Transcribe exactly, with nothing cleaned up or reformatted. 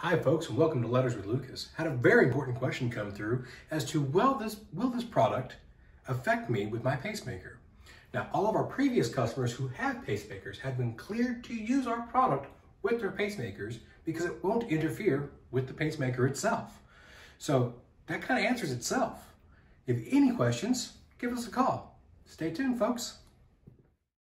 Hi folks, and welcome to Letters with Lucas. Had a very important question come through as to will this, will this product affect me with my pacemaker? Now, all of our previous customers who have pacemakers have been cleared to use our product with their pacemakers because it won't interfere with the pacemaker itself. So that kind of answers itself. If any questions, give us a call. Stay tuned, folks.